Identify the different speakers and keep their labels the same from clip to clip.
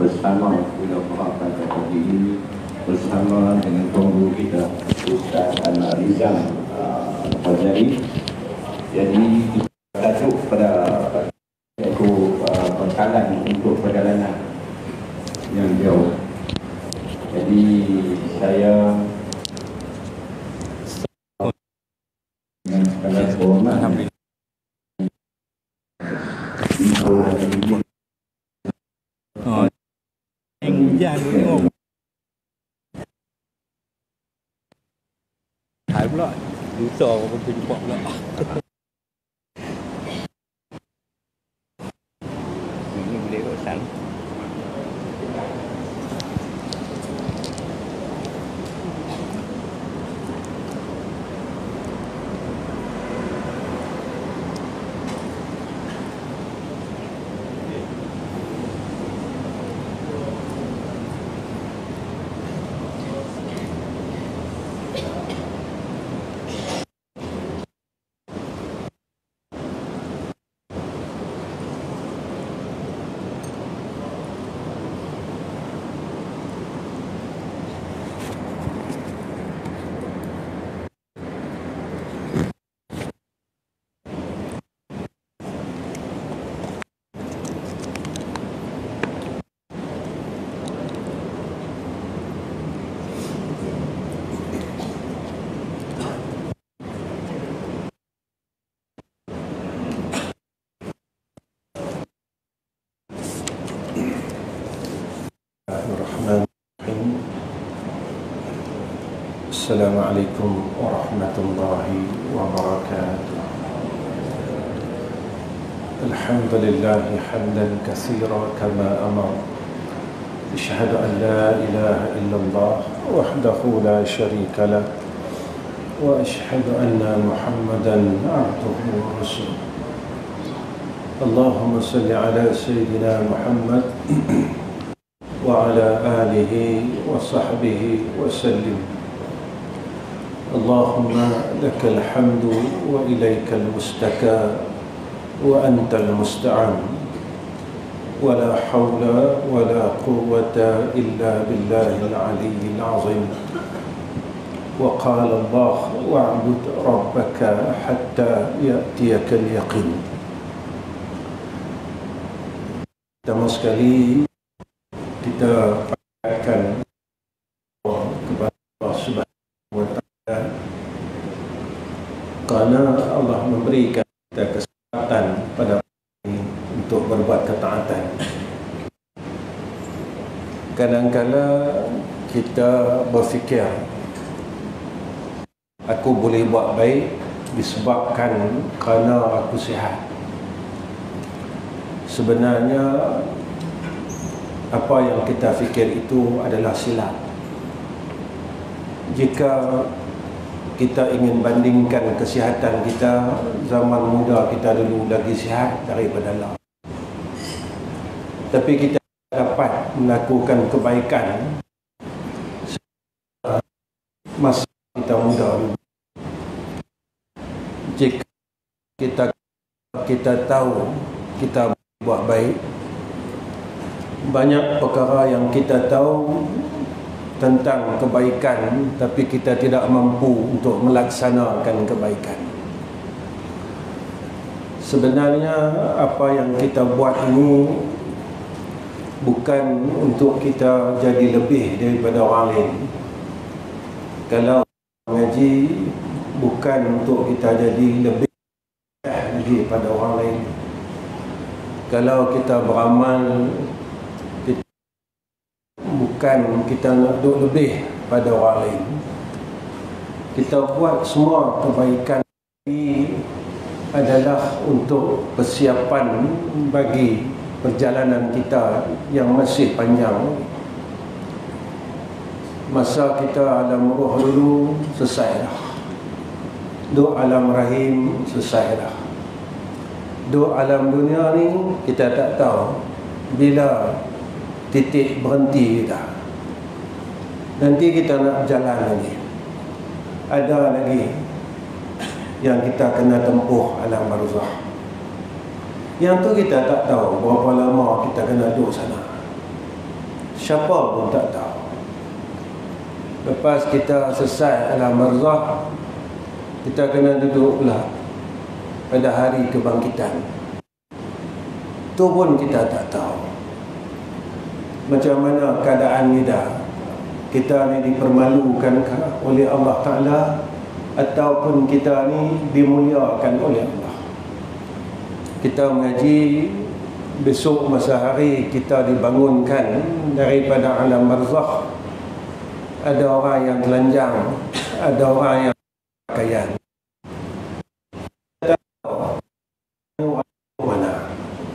Speaker 1: bersama Pulau Mahakam pagi ini bersama dengan guru kita Ustaz Anwar Rizal Fazali. Jadi tajuk pada iaitu bekalan untuk perjalanan yang jauh. Jadi saya dengan segala hormat
Speaker 2: hujan tengok. Hai pula. Lusa aku pergi jumpa pula. Ini boleh rosan.
Speaker 3: Assalamualaikum warahmatullahi wabarakatuh. Alhamdulillah hamdan katsiran kama amar. Asyhadu an la ilaha illallah wahdahu la syarika lah wa asyhadu anna Muhammadan abduhu wa rasuluh. Allahumma salli ala sayyidina Muhammad wa ala alihi wa sahbihi wa sallim. Allahumma lakal hamdu wa ilaikal mustaka wa antal musta'an wa la hawla wa la quwwata illa billahil aliyyil azim. Wa qala Allah wa'bud rabbaka hatta ya'tiyakal yaqin. Pertama sekali kita akan kepada Allah Subhanahu wa Ta'ala kerana Allah memberikan kita kesempatan pada ini untuk berbuat ketaatan. Kadang-kadang kita berfikir aku boleh buat baik disebabkan kerana aku sihat. Sebenarnya apa yang kita fikir itu adalah silap. Jika kita ingin bandingkan kesihatan kita zaman muda kita dulu lagi sihat daripada lah. Tapi kita dapat melakukan kebaikan masa kita muda dulu. Jika kita tahu kita buat baik, banyak perkara yang kita tahu tentang kebaikan tapi kita tidak mampu untuk melaksanakan kebaikan. Sebenarnya apa yang kita buat ini bukan untuk kita jadi lebih daripada orang lain. Kalau mengaji bukan untuk kita jadi lebih daripada orang lain. Kalau kita beramal bukan kita nak duduk lebih pada orang lain. Kita buat semua kebaikan ini adalah untuk persiapan bagi perjalanan kita yang masih panjang. Masa kita alam roh dulu selesai dah. Duk alam rahim selesai dah. Duk alam dunia ni kita tak tahu bila titik berhenti kita. Nanti kita nak jalan lagi. Ada lagi yang kita kena tempuh alam barzakh. Yang tu kita tak tahu berapa lama kita kena duduk sana. siapa pun tak tahu. Lepas kita selesai alam barzakh, kita kena duduk pula pada hari kebangkitan. Tu pun kita tak tahu macam mana keadaan kita ni dipermalukan oleh Allah Ta'ala ataupun kita ni dimuliakan oleh Allah. Kita mengaji, besok masa hari kita dibangunkan daripada alam barzakh. Ada orang yang telanjang, ada orang yang pakaian. Mana?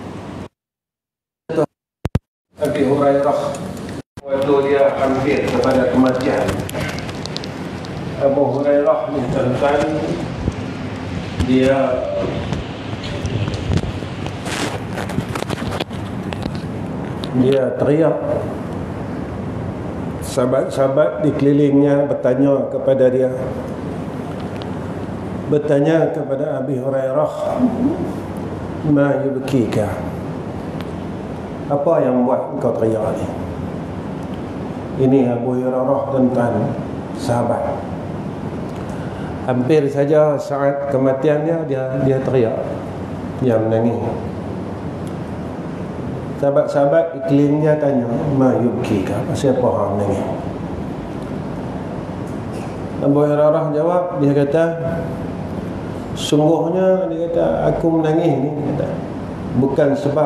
Speaker 3: Abi Hurairah waktu dia hampir kepada kematian. Abu Hurairah ni tuan-tuan, dia teriak. Sahabat-sahabat di kelilingnya bertanya kepada Abi Hurairah, ma yubkika, apa yang buat kau teriak ni? Ini Abu Hurairah tuan-tuan, sahabat. Hampir saja saat kematiannya dia teriak, dia menangis. Sahabat-sahabat di kelilingnya tanya, ma yubkika, siapa orang menangis? Abu Hurairah jawab, dia kata, sungguhnya, dia kata, aku menangis ni, dia kata, bukan sebab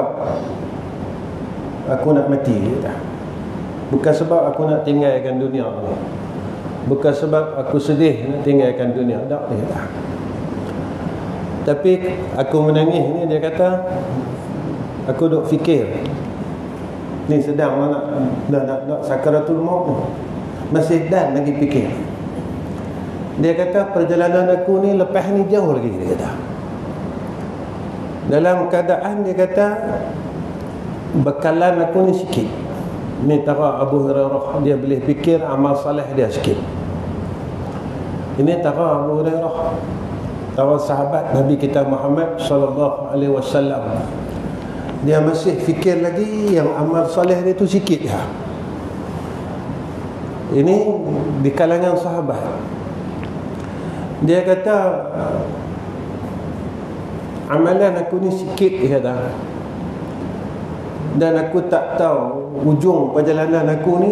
Speaker 3: aku nak mati, dia kata. Bukan sebab aku nak tinggalkan dunia ni, bukan sebab aku sedih nak tinggalkan dunia, tak, dia kata. Tapi aku menangis ni, dia kata, aku duk fikir ni sedang nak sakaratul maut ni, masih dan lagi fikir. Dia kata perjalanan aku ni lepas ni jauh lagi, dia kata. Dalam keadaan dia kata bekalan aku ni sikit. Ni tara Abu Hurairah, dia boleh fikir amal soleh dia sikit. Ini tara Abu Hurairah, tara sahabat Nabi kita Muhammad sallallahu alaihi wasallam. Dia masih fikir lagi yang amal soleh dia tu sikit ya. Ini di kalangan sahabat. Dia kata amalan aku ni sikit, dia kata, dan aku tak tahu ujung perjalanan aku ni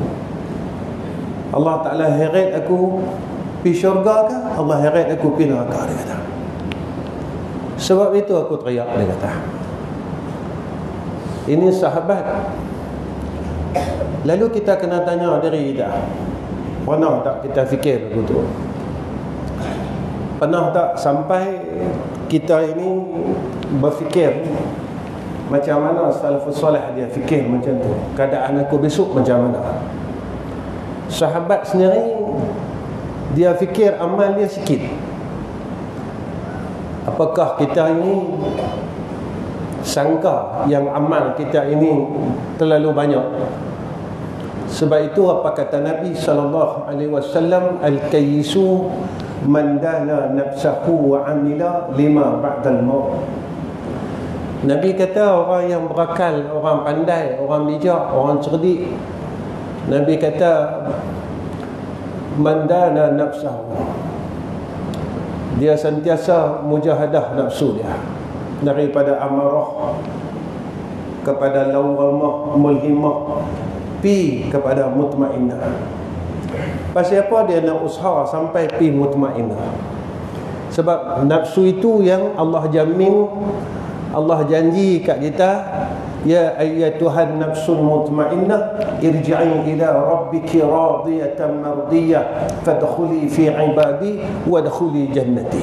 Speaker 3: Allah Ta'ala heret aku pergi syurga ke Allah heret aku pergi neraka, dia kata. Sebab itu aku teriak, dia kata. Ini sahabat. Lalu kita kena tanya diri kita, pernah tak kita fikir begitu? Pernah tak sampai kita ini berfikir macam mana salafus soleh dia fikir macam tu, keadaan aku besok macam mana? Sahabat sendiri dia fikir amal dia sikit. Apakah kita ini sangka yang amal kita ini terlalu banyak? Sebab itu apa kata Nabi sallallahu alaihi wasallam, al-kayyisu man dana nafsahu wa amila lima ba'dal maut. Nabi kata orang yang berakal, orang pandai, orang bijak, orang cerdik, Nabi kata man dana nafsahu, dia sentiasa mujahadah nafsu dia daripada amarah kepada lawamah mulhimah pi kepada mutmainnah. Pasal apa dia nak usaha sampai pi mutmainnah? Sebab nafsu itu yang Allah jamin, Allah janji kat kita, ya ayyatuhan nafsul mutmainnah irji'i ila rabbiki radiyatan mardiyah fadkhuli fi ibadi wadkhuli jannati.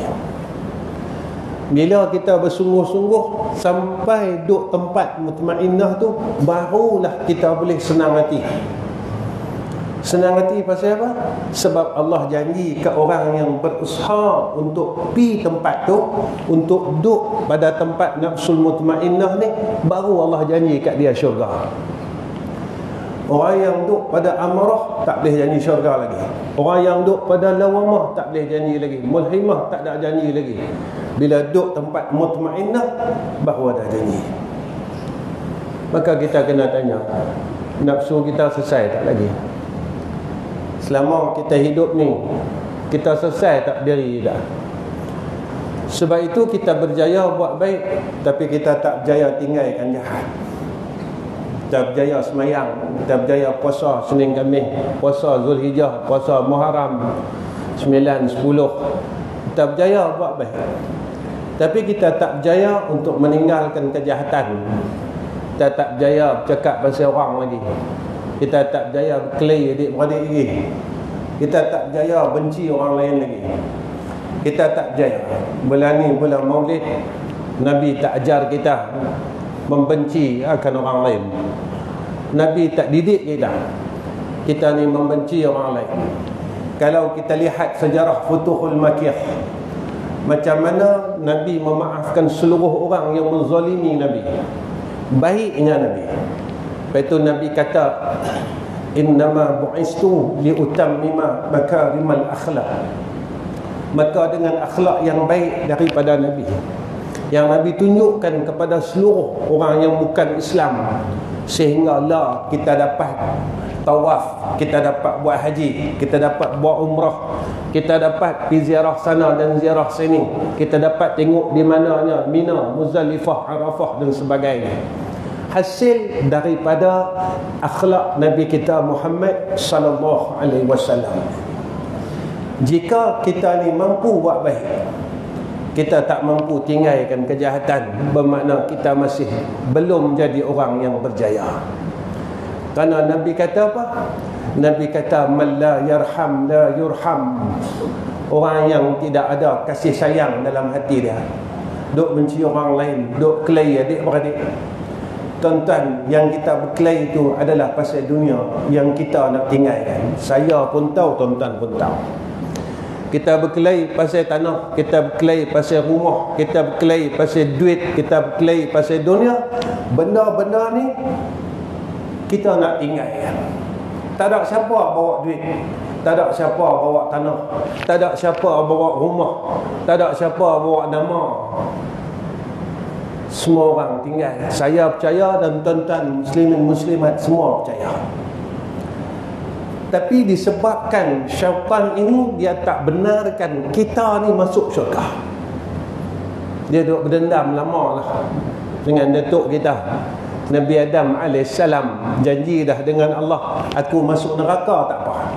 Speaker 3: Bila kita bersungguh-sungguh sampai duduk tempat mutmainnah tu, barulah kita boleh senang hati. Senang hati pasal apa? Sebab Allah janji ke orang yang berusaha untuk pergi tempat tu, untuk duduk pada tempat nafsul mutmainnah ni, baru Allah janji kat dia syurga. Orang yang duduk pada amarah tak boleh janji syurga lagi. Orang yang duduk pada lawamah tak boleh janji lagi. Mulhimah tak ada janji lagi. Bila duduk tempat mutmainnah, baru ada janji. Maka kita kena tanya, nafsu kita selesai tak lagi. Selama kita hidup ni, kita selesai tak diri dah. Sebab itu kita berjaya buat baik, tapi kita tak berjaya tinggalkan jahat. Kita berjaya semayang, kita berjaya puasa Senin Khamis, puasa Zulhijjah, puasa Muharram 9, 10. Kita berjaya buat baik, tapi kita tak berjaya untuk meninggalkan kejahatan. Kita tak berjaya bercakap pasal orang lagi. Kita tak berjaya berkelahi adik-beradik lagi. Kita tak berjaya benci orang lain lagi. Kita tak berjaya. Bulan ni bulan Maulid, Nabi tak ajar kita membenci akan orang lain. Nabi tak didik kita ni membenci orang lain. Kalau kita lihat sejarah Futuhul Makkiyah, macam mana Nabi memaafkan seluruh orang yang menzalimi Nabi, baiknya Nabi. Lepas itu Nabi kata, innama bu'istu liutammima makarimal akhlaq. Maka dengan akhlak yang baik daripada Nabi, yang Nabi tunjukkan kepada seluruh orang yang bukan Islam, sehinggalah kita dapat tawaf, kita dapat buat haji, kita dapat buat umrah, kita dapat pergi ziarah sana dan ziarah sini, kita dapat tengok di mananya Mina, Muzdalifah, Arafah dan sebagainya. Hasil daripada akhlak Nabi kita Muhammad sallallahu alaihi wasallam. Jika kita ni mampu buat baik, kita tak mampu tinggalkan kejahatan, bermakna kita masih belum jadi orang yang berjaya. Kerana Nabi kata apa? Nabi kata, man la yarham la yurham. Orang yang tidak ada kasih sayang dalam hati dia, duk benci orang lain, duk kelahi adik-beradik. Tuan-tuan, yang kita berkelahi itu adalah pasal dunia yang kita nak tinggalkan. Saya pun tahu, tuan-tuan pun tahu. Kita berkelahi pasal tanah, kita berkelahi pasal rumah, kita berkelahi pasal duit, kita berkelahi pasal dunia. Benda-benda ni kita nak tinggalkan. Tak ada siapa bawa duit, tak ada siapa bawa tanah, tak ada siapa bawa rumah, tak ada siapa bawa nama. Semua orang tinggal. Saya percaya dan tuan-tuan muslimin muslimat semua percaya. Tapi disebabkan syaitan ini, dia tak benarkan kita ni masuk syurga. Dia duduk berdendam lama lah dengan datuk kita Nabi Adam AS. Janji dah dengan Allah, aku masuk neraka tak apa.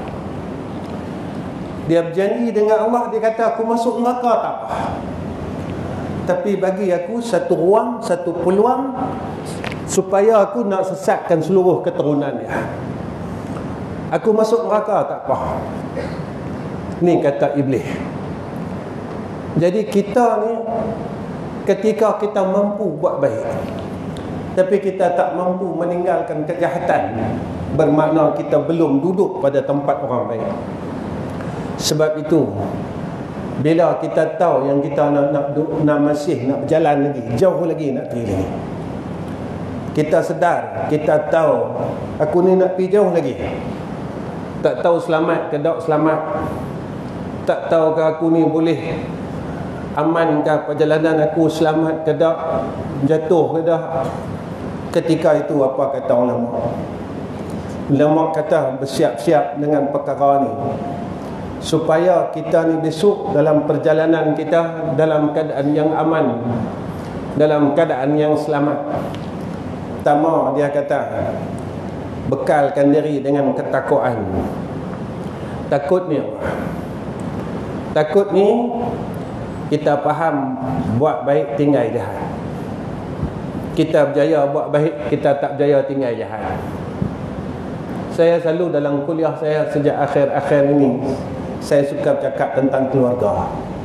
Speaker 3: Dia berjanji dengan Allah, dia kata aku masuk neraka tak apa, tapi bagi aku satu ruang, satu peluang supaya aku nak sesatkan seluruh keturunan dia. Aku masuk neraka tak apa. Ni kata iblis. Jadi kita ni, ketika kita mampu buat baik, tapi kita tak mampu meninggalkan kejahatan, bermakna kita belum duduk pada tempat orang baik. Sebab itu, bila kita tahu yang kita nak masih nak berjalan lagi, jauh lagi nak pergi lagi, kita sedar, kita tahu aku ni nak pergi jauh lagi. Tak tahu selamat ke tak selamat, tak tahu ke aku ni boleh aman ke perjalanan aku, selamat ke tak, jatuh ke tak. Ketika itu apa kata ulama? Ulama kata bersiap-siap dengan perkara ni supaya kita ni besok dalam perjalanan kita dalam keadaan yang aman, dalam keadaan yang selamat. Pertama dia kata, bekalkan diri dengan ketakwaan. Takut ni apa? Takut ni kita faham buat baik tinggal jahat. Kita berjaya buat baik, kita tak berjaya tinggal jahat. Saya selalu dalam kuliah saya sejak akhir-akhir ini, saya suka bercakap tentang keluarga.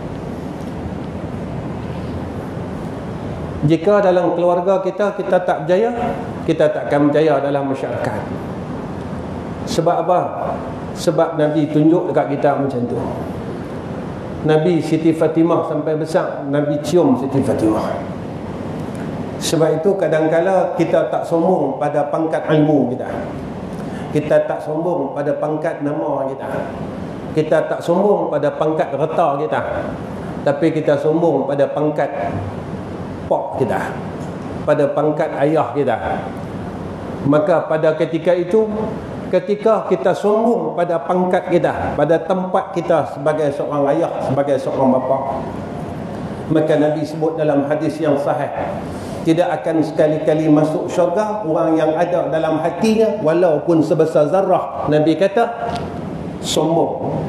Speaker 3: Jika dalam keluarga kita tak berjaya, kita takkan berjaya dalam masyarakat. Sebab apa? Sebab Nabi tunjuk dekat kita macam tu. Nabi Siti Fatimah sampai besar, Nabi cium Siti Fatimah. Sebab itu kadang-kala kita tak sombong pada pangkat ilmu kita, kita tak sombong pada pangkat nama kita, kita tak sombong pada pangkat reta kita, tapi kita sombong pada pangkat pak kita, pada pangkat ayah kita. Maka pada ketika itu, ketika kita sombong pada pangkat kita, pada tempat kita sebagai seorang ayah, sebagai seorang bapa, maka Nabi sebut dalam hadis yang sahih, tidak akan sekali-kali masuk syurga orang yang ada dalam hatinya walaupun sebesar zarrah. Nabi kata sombong.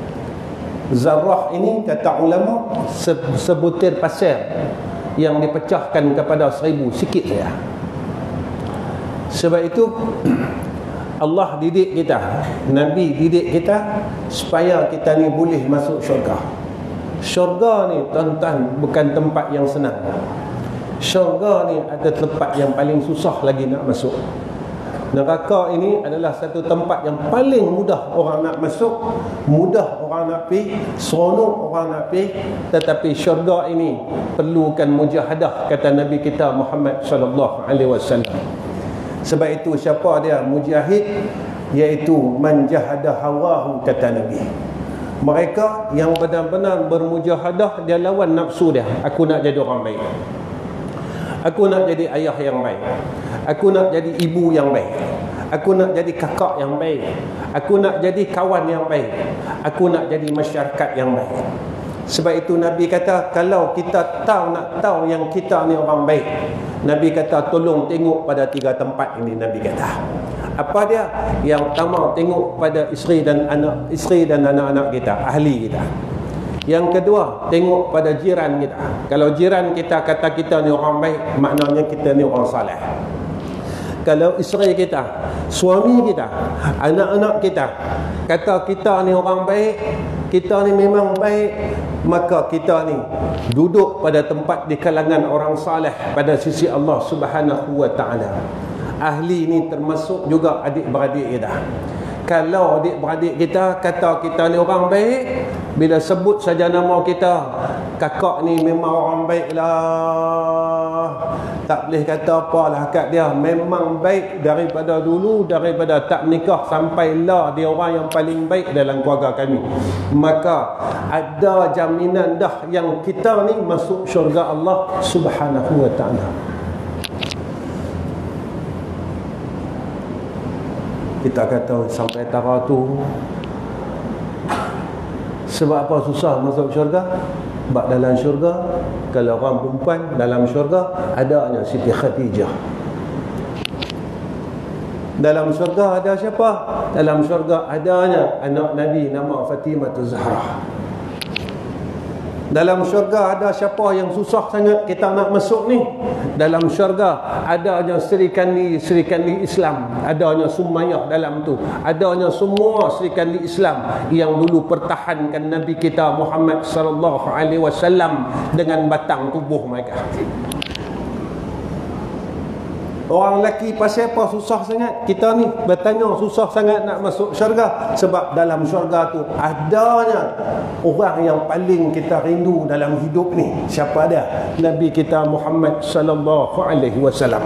Speaker 3: Zarrah ini kata ulama sebutir pasir yang dipecahkan kepada 1000, sikit saja. Sebab itu Allah didik kita, Nabi didik kita supaya kita ni boleh masuk syurga. Syurga ni tuan-tuan bukan tempat yang senang. Syurga ni ada tempat yang paling susah lagi nak masuk. Neraka ini adalah satu tempat yang paling mudah orang nak masuk, mudah orang nak pergi, seronok orang nak pergi. Tetapi syurga ini perlukan mujahadah, kata Nabi kita Muhammad sallallahu alaihi wasallam. Sebab itu siapa dia mujahid, iaitu man jahada hawahu, kata Nabi. Mereka yang benar-benar bermujahadah, dia lawan nafsu dia. Aku nak jadi orang baik, aku nak jadi ayah yang baik, aku nak jadi ibu yang baik, aku nak jadi kakak yang baik, aku nak jadi kawan yang baik, aku nak jadi masyarakat yang baik. Sebab itu Nabi kata, kalau kita nak tahu yang kita ni orang baik, Nabi kata tolong tengok pada 3 tempat ini. Nabi kata apa dia? Yang pertama, tengok pada isteri dan anak-anak kita, ahli kita. Yang kedua, tengok pada jiran kita. Kalau jiran kita kata kita ni orang baik, maknanya kita ni orang saleh. Kalau isteri kita, suami kita, anak-anak kita kata kita ni orang baik, kita ni memang baik, maka kita ni duduk pada tempat di kalangan orang saleh pada sisi Allah Subhanahu wa ta'ala. Ahli ni termasuk juga adik-beradik kita. Kalau adik-beradik kita kata kita ni orang baik, bila sebut saja nama kita, kakak ni memang orang baik lah, tak boleh kata apalah kat dia, memang baik daripada dulu, daripada tak menikah sampai lah dia orang yang paling baik dalam keluarga kami. Maka ada jaminan dah yang kita ni masuk syurga Allah Subhanahu wa ta'ala. Kita kata sampai tara tu, sebab apa susah masuk syurga? Sebab dalam syurga, kalau orang perempuan dalam syurga adanya Siti Khadijah. Dalam syurga ada siapa? Dalam syurga adanya anak Nabi nama Fatimah Zahra. Dalam syurga ada siapa yang susah sangat kita nak masuk ni? Dalam syurga adanya Sri Kandi Islam, adanya Sumayyah dalam tu, adanya semua Sri Kandi Islam yang dulu pertahankan Nabi kita Muhammad sallallahu alaihi wasallam dengan batang tubuh mereka. Orang lelaki pasal apa susah sangat? Kita ni bertanya susah sangat nak masuk syurga. Sebab dalam syurga tu adanya orang yang paling kita rindu dalam hidup ni. Siapa dia? Nabi kita Muhammad sallallahu alaihi wasallam.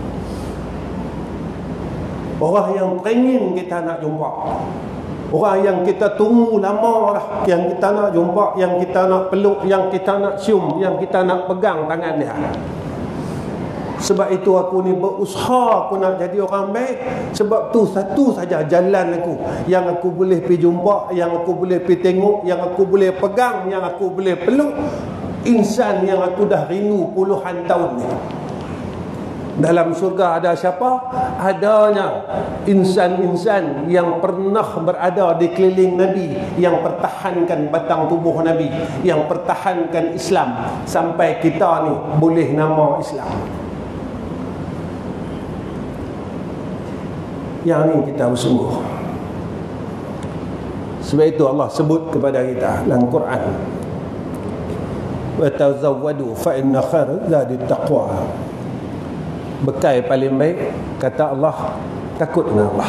Speaker 3: Orang yang teringin kita nak jumpa, orang yang kita tunggu lama dah, yang kita nak jumpa, yang kita nak peluk, yang kita nak cium, yang kita nak pegang tangan dia. Sebab itu aku ni berusaha aku nak jadi orang baik. Sebab tu satu saja jalan aku yang aku boleh pergi jumpa, yang aku boleh pergi tengok, yang aku boleh pegang, yang aku boleh peluk insan yang aku dah rindu puluhan tahun ni. Dalam syurga ada siapa? Adanya insan-insan yang pernah berada di keliling Nabi, yang pertahankan batang tubuh Nabi, yang pertahankan Islam sampai kita ni boleh nama Islam. Yang ni kita bersungguh. Sebab itu Allah sebut kepada kita dalam Quran, wa tazawwadu fa inna khairaz zadi taqwa. Bekal paling baik kata Allah takut dengan Allah.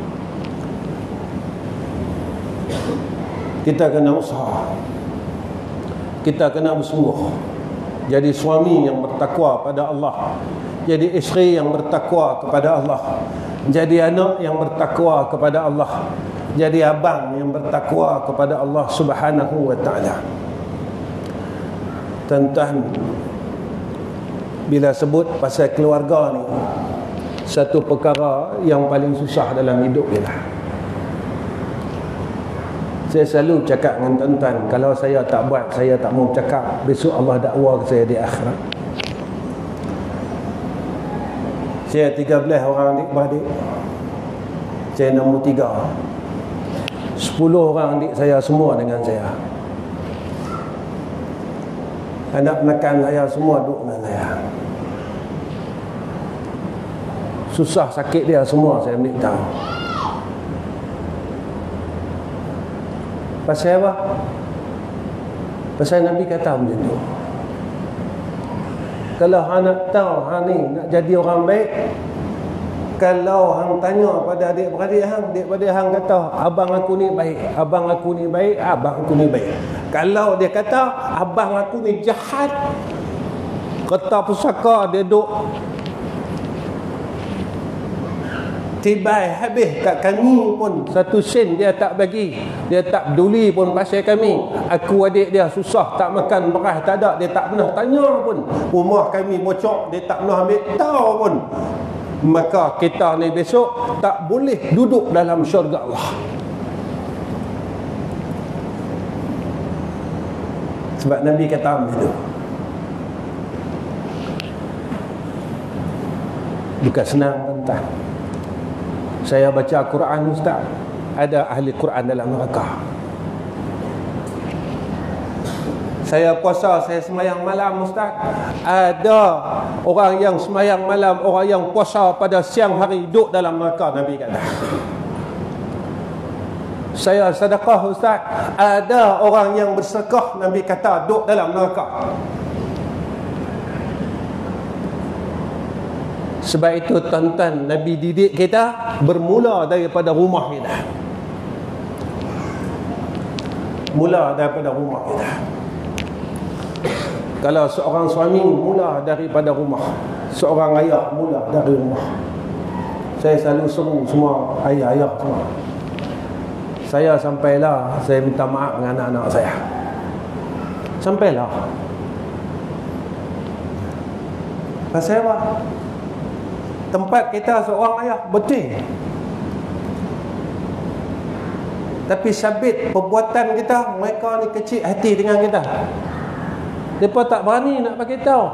Speaker 3: Kita kena usaha, kita kena bersungguh jadi suami yang bertakwa pada Allah, jadi isteri yang bertakwa kepada Allah, jadi anak yang bertakwa kepada Allah, jadi abang yang bertakwa kepada Allah Subhanahu wa ta'ala. Tuan-tuan, bila sebut pasal keluarga ni, satu perkara yang paling susah dalam hidup kita. Saya selalu cakap dengan tuan-tuan, kalau saya tak buat, saya tak mau cakap, besok Allah dakwa ke saya di akhirat. Saya 13 orang adik-beradik. Saya nombor 3. 10 orang adik saya semua dengan saya. Anak menekan saya semua duduk dengan saya. Susah sakit dia semua saya ambil tahu. Pasal apa? Pasal Nabi kata macam tu. Kalau hang nak tahu hang ni nak jadi orang baik, kalau hang tanya pada adik-beradik hang kata abang aku ni baik, abang aku ni baik, abang aku ni baik. Kalau dia kata abang aku ni jahat, kata pusaka dia duk tibai habis kat kami pun satu sen dia tak bagi, dia tak peduli pun pasal kami. Aku adik dia susah tak makan beras tak ada, dia tak pernah tanya pun. Rumah kami bocor, dia tak pernah ambil tahu pun. Maka kita ni besok tak boleh duduk dalam syurga Allah. Sebab Nabi kata begitu. Bukan senang tuan-tuan. Saya baca Quran ustaz, ada ahli Quran dalam neraka. Saya puasa, saya semayang malam ustaz, ada orang yang semayang malam, orang yang puasa pada siang hari duduk dalam neraka, Nabi kata. Saya sedekah ustaz, ada orang yang bersedekah, Nabi kata duduk dalam neraka. Sebab itu tuan-tuan, Nabi didik kita bermula daripada rumah kita. Mula daripada rumah kita. Kalau seorang suami mula daripada rumah, seorang ayah mula dari rumah. Saya selalu seru semua ayah-ayah semua. Saya sampailah, saya minta maaf dengan anak-anak saya. Sampailah. Pasal apa? Tempat kita seorang ayah, betul. Tapi sabit perbuatan kita, mereka ni kecil hati dengan kita. Mereka tak berani nak bagi tahu.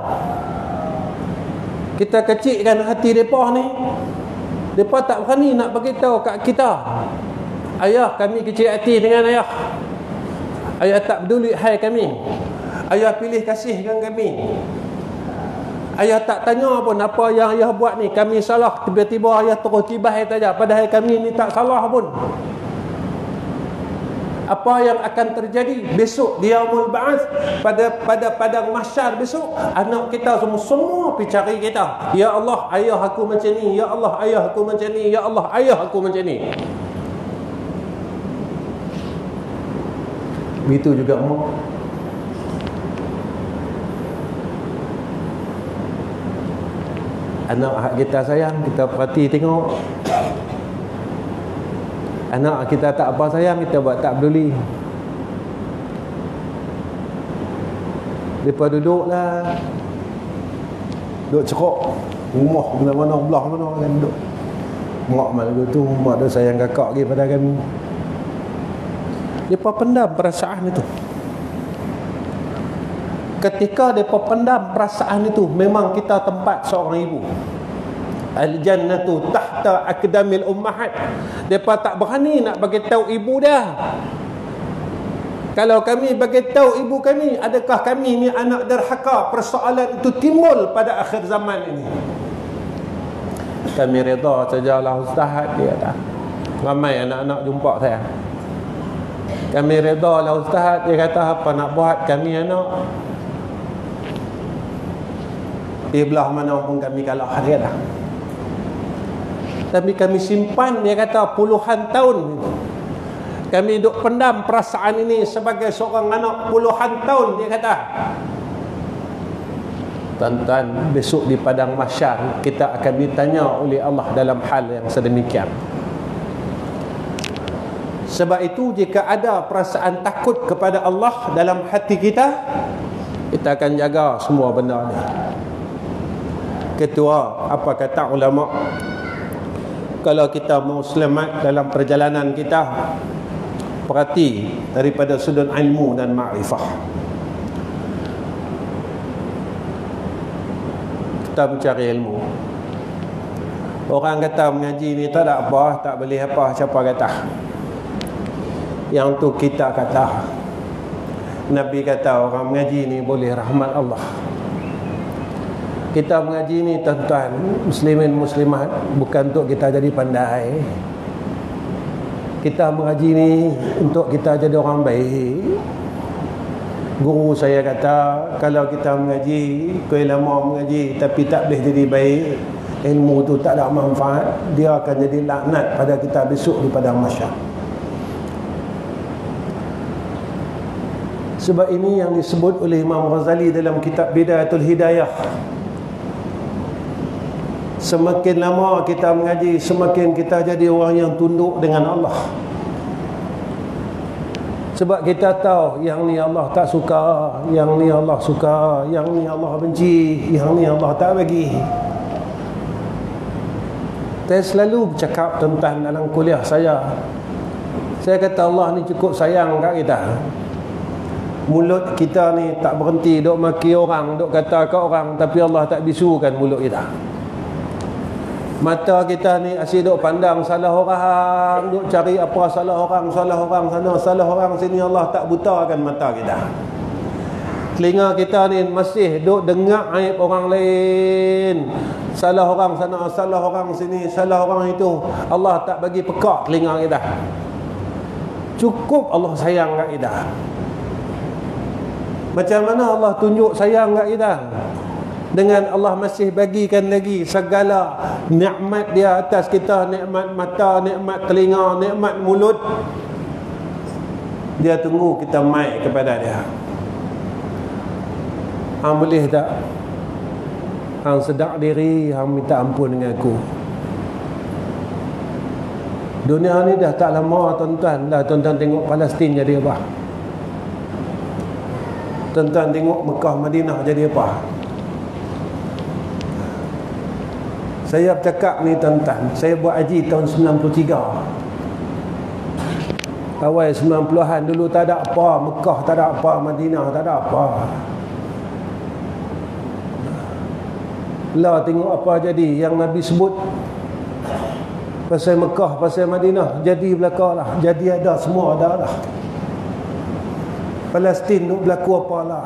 Speaker 3: Kita kecilkan hati mereka ni, mereka tak berani nak bagi tahu kat kita. Ayah, kami kecil hati dengan ayah. Ayah tak peduli hai kami. Ayah pilih kasihkan kami. Ayah tak tanya pun apa yang ayah buat ni, kami salah, tiba-tiba ayah terus kibah saja, padahal kami ni tak salah pun. Apa yang akan terjadi besok di yaumul ba'ats, pada padang mahsyar besok, anak kita semua pergi cari kita. Ya Allah, ayah aku macam ni. Ya Allah, ayah aku macam ni. Ya Allah, ayah aku macam ni. Begitu juga mu. Anak kita sayang, kita perhati tengok. Anak kita tak apa sayang, kita buat tak peduli. Mereka duduklah, duduk cerok rumah mana-mana, belah mana kan duduk. Mak malam tu, mak dia sayang kakak lagi pada kami. Mereka pendam perasaan itu. Ketika mereka pendam perasaan itu, memang kita tempat seorang ibu. Al-jannatu tahta akdamil ummahat. Mereka tak berani nak bagi tahu ibu dia. Kalau kami bagi tahu ibu kami, adakah kami ni anak derhaka? Persoalan itu timbul pada akhir zaman ini. Kami reda sajalah ustaz, dia kata. Ramai anak-anak jumpa saya. Kami reda lah ustaz, dia kata apa nak buat, kami anak di belah mana pun kami kalah, dia kata. Tapi kami simpan, dia kata, puluhan tahun. Kami duk pendam perasaan ini sebagai seorang anak puluhan tahun, dia kata. Tuan-tuan, besok di padang mahsyar kita akan ditanya oleh Allah dalam hal yang sedemikian. Sebab itu jika ada perasaan takut kepada Allah dalam hati kita, kita akan jaga semua benda ni. Ketua, apa kata ulama? Kalau kita mau selamat dalam perjalanan kita, perhati daripada sudut ilmu dan ma'rifah. Kita mencari ilmu. Orang kata mengaji ni tak ada apa, tak boleh apa, siapa kata? Yang tu kita kata. Nabi kata orang mengaji ni boleh rahmat Allah. Kita mengaji ni tuan-tuan muslimin muslimat bukan untuk kita jadi pandai. Kita mengaji ni untuk kita jadi orang baik. Guru saya kata kalau kita mengaji, kau lama mengaji tapi tak boleh jadi baik, ilmu tu tak ada manfaat, dia akan jadi laknat pada kita besok di padang mahsyar. Sebab ini yang disebut oleh Imam Ghazali dalam kitab Bidayatul Hidayah. Semakin lama kita mengaji, semakin kita jadi orang yang tunduk dengan Allah. Sebab kita tahu yang ni Allah tak suka, yang ni Allah suka, yang ni Allah benci, yang ni Allah tak bagi. Saya selalu bercakap tentang dalam kuliah saya. Saya kata Allah ni cukup sayang kat kita. Mulut kita ni tak berhenti duk maki orang, duk kata kat orang, tapi Allah tak bisukan mulut kita. Mata kita ni asyik duk pandang salah orang, duk cari apa salah orang sana, salah orang sini. Allah tak butakan mata kita. Telinga kita ni masih duk dengar aib orang lain, salah orang sana, salah orang sini, salah orang itu. Allah tak bagi pekak telinga kita. Cukup Allah sayang kat kita. Macam mana Allah tunjuk sayang kat kita? Dengan Allah masih bagikan lagi segala nikmat dia atas kita, nikmat mata, nikmat telinga, nikmat mulut. Dia tunggu kita mai kepada dia. Hang boleh tak? Hang sedar diri, hang minta ampun dengan aku. Dunia ni dah tak lama tuan-tuan. Dah tuan-tuan tengok Palestin jadi apa? Tuan-tuan tengok Mekah Madinah jadi apa? Saya bercakap ni tuan-tuan, saya buat haji tahun 93. Awal 90-an dulu tak ada apa, Mekah tak ada apa, Madinah tak ada apa. Lah tengok apa jadi yang Nabi sebut pasal Mekah, pasal Madinah, jadi belaka lah, jadi ada semua ada lah. Palestin tu berlaku apa lah.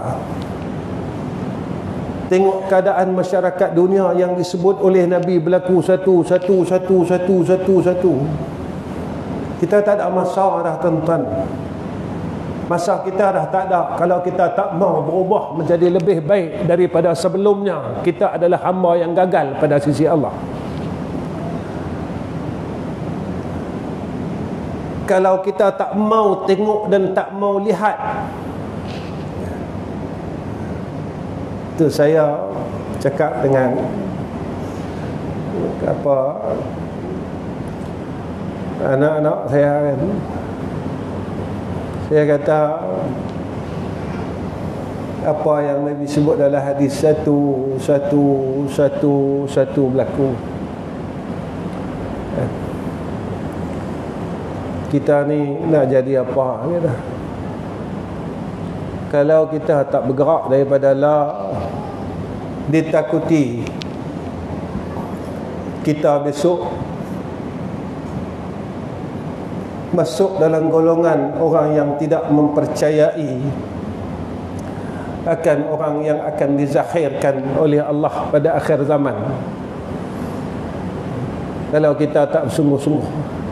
Speaker 3: Tengok keadaan masyarakat dunia yang disebut oleh Nabi berlaku satu. Kita tak ada masa dah tuan-tuan. Masa kita dah tak ada. Kalau kita tak mau berubah menjadi lebih baik daripada sebelumnya, kita adalah hamba yang gagal pada sisi Allah. Kalau kita tak mau tengok dan tak mau lihat, itu saya cakap dengan apa anak-anak saya kan. Saya kata apa yang Nabi sebut dalam hadis satu berlaku. Kita ni nak jadi apa kata? Kalau kita tak bergerak daripada la, ditakuti kita besok masuk dalam golongan orang yang tidak mempercayai akan orang yang akan dizakhirkan oleh Allah pada akhir zaman. Kalau kita tak bersungguh-sungguh,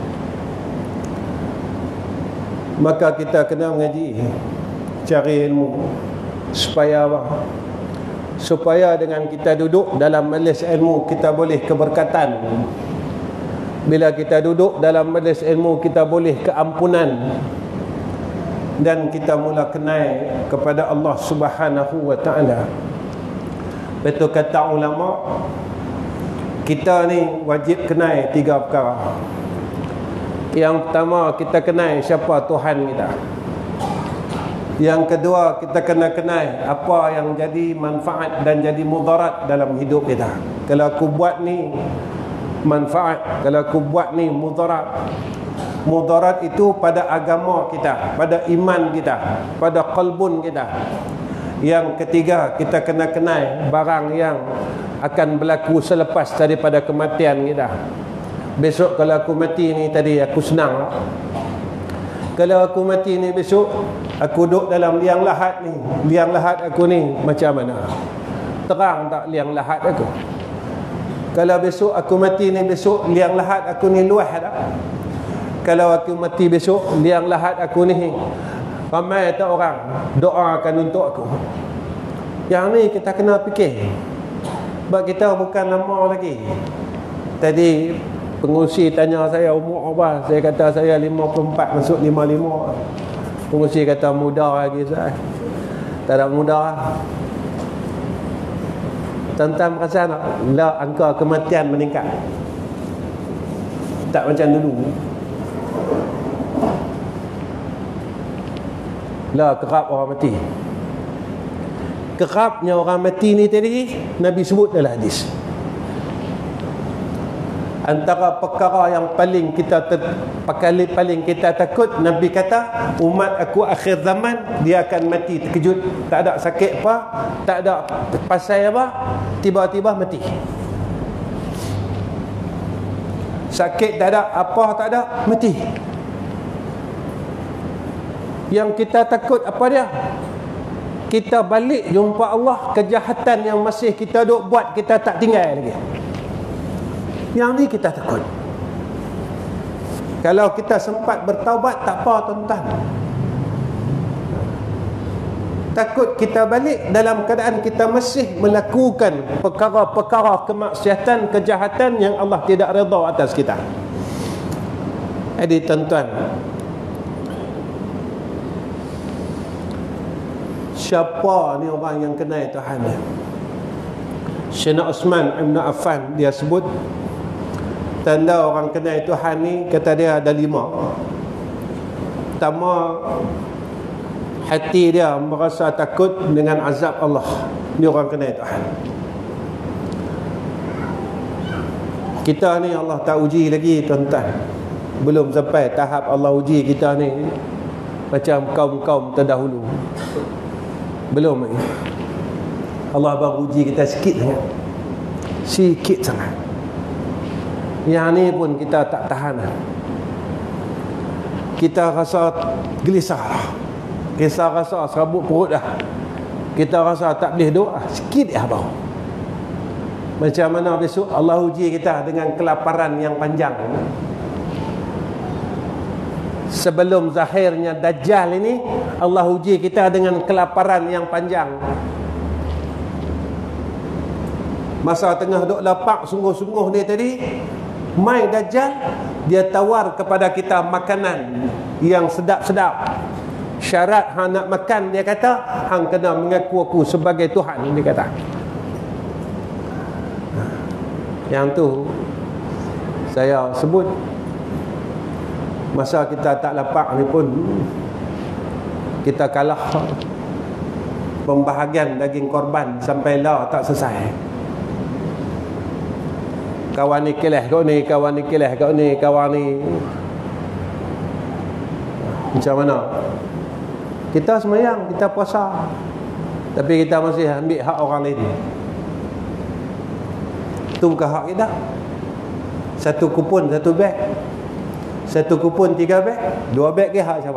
Speaker 3: maka kita kena mengaji, cari ilmu. Supaya apa? Supaya dengan kita duduk dalam majlis ilmu, kita boleh keberkatan. Bila kita duduk dalam majlis ilmu, kita boleh keampunan. Dan kita mula kenal kepada Allah Subhanahu wa ta'ala. Betul kata ulama, kita ni wajib kenal 3 perkara. Yang pertama, kita kenal siapa Tuhan kita. Yang kedua, kita kena kenal apa yang jadi manfaat dan jadi mudarat dalam hidup kita. kalau aku buat ni manfaat, kalau aku buat ni mudarat. Mudarat itu pada agama kita, pada iman kita, pada qalbun kita. Yang ketiga, kita kena kenal barang yang akan berlaku selepas daripada kematian kita. Besok kalau aku mati ni tadi, aku senang lah. Kalau aku mati ni besok, aku duduk dalam liang lahat ni, liang lahat aku ni macam mana? Terang tak liang lahat aku? Kalau besok aku mati ni besok, liang lahat aku ni luas tak? Kalau aku mati besok, liang lahat aku ni ramai tak orang doakan untuk aku. Yang ni kita kena fikir. Sebab kita bukan lama lagi. Tadi pengurusi tanya saya umur apa, saya kata saya 54 masuk 55. Pengurusi kata muda lagi saya. Tak ada muda. Tuan-tuan perasan tak? Lah angka kematian meningkat. Tak macam dulu. Lah kerap orang mati. Kerapnya orang mati ni tadi Nabi sebut dalam hadis. Antara perkara yang paling kita takut, Nabi kata umat aku akhir zaman dia akan mati terkejut, tak ada sakit apa, tak ada pasal apa, tiba-tiba mati. Sakit tak ada, apa tak ada, mati. Yang kita takut apa dia? Kita balik jumpa Allah, kejahatan yang masih kita duk buat kita tak tinggal lagi. Yang ni kita takut. Kalau kita sempat bertaubat tak apa tuan-tuan. Takut kita balik dalam keadaan kita masih melakukan perkara-perkara kemaksiatan, kejahatan yang Allah tidak redha atas kita. Jadi tuan-tuan, siapa ni orang yang kenal Tuhan ni? Sayyidina Uthman Ibn Affan dia sebut tanda orang kenal Tuhan ni, kata dia ada 5. Pertama, hati dia merasa takut dengan azab Allah. Ni orang kenal Tuhan. Kita ni Allah tak uji lagi tuan-tuan. Belum sampai tahap Allah uji kita ni macam kaum-kaum terdahulu. Belum lagi. Allah baru uji kita sikit sangat. Sikit sangat. Yang ni pun kita tak tahan. Kita rasa gelisah dah. Kita rasa serabut perut dah. Kita rasa tak boleh doa. Sikit dah bau. Macam mana besok Allah uji kita dengan kelaparan yang panjang. Sebelum zahirnya Dajjal ini, Allah uji kita dengan kelaparan yang panjang. Masa tengah duk lapar sungguh-sungguh ni tadi, mai Dajjal, dia tawar kepada kita makanan yang sedap-sedap. Syarat hang nak makan, dia kata hang kena mengaku aku sebagai Tuhan, dia kata. Yang tu saya sebut, masa kita tak lapar ni pun kita kalah pembahagian daging korban sampai lah tak selesai. Kawan ni keleh kau ni, kawan ni keleh kau ni, kawan ni macam mana? Kita semayang, kita puasa, tapi kita masih ambil hak orang lain. Itu bukan hak kita. Satu kupon, satu beg. Satu kupon 3 beg, 2 beg ke hak siapa?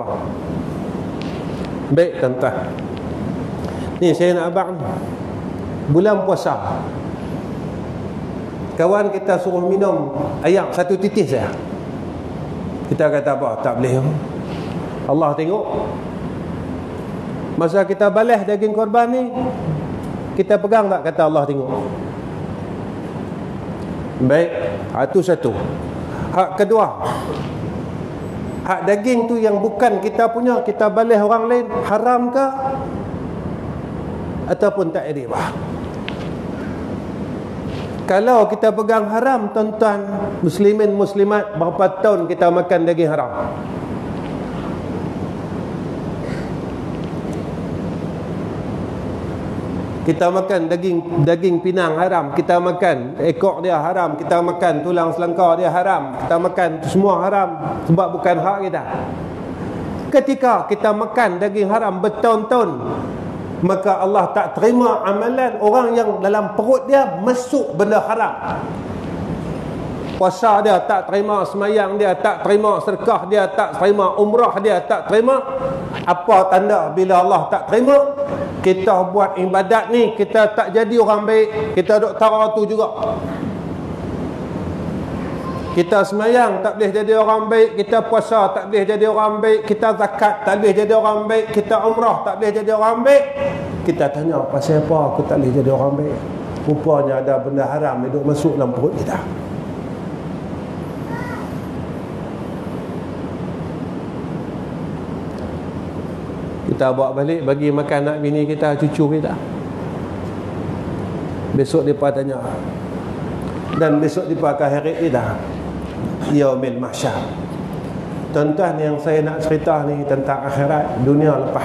Speaker 3: Baik tuan-tuan, ni saya nak abang ni, bulan puasa, kawan kita suruh minum air 1 titis saja. Kita kata apa? Tak boleh. Allah tengok. Masa kita balas daging korban ni, kita pegang tak? Kata Allah tengok. Baik, itu satu. Hak kedua, hak daging tu yang bukan kita punya, kita balas orang lain, haram ke ataupun tak ribah? Kalau kita pegang haram, tuan-tuan muslimin muslimat, berapa tahun kita makan daging haram? Kita makan daging pinang haram, kita makan ekor dia haram, kita makan tulang selangkar dia haram, kita makan semua haram sebab bukan hak kita. Ketika kita makan daging haram bertahun-tahun, maka Allah tak terima amalan orang yang dalam perut dia masuk benda haram. Puasa dia tak terima, semayang dia tak terima, sedekah dia tak terima, umrah dia tak terima. Apa tanda bila Allah tak terima? Kita buat ibadat ni, kita tak jadi orang baik, kita duk tara tu juga. Kita semayang tak boleh jadi orang baik, kita puasa tak boleh jadi orang baik, kita zakat tak boleh jadi orang baik, kita umrah tak boleh jadi orang baik. Kita tanya, pasal apa aku tak boleh jadi orang baik? Rupanya ada benda haram yang duk masuk dalam perut kita. Kita bawa balik bagi makan anak bini kita, cucu kita. Besok mereka tanya. Dan besok mereka akan heret kita. Yaumil mahsyar. Tuan-tuan, yang saya nak cerita ni tentang akhirat, dunia lepas.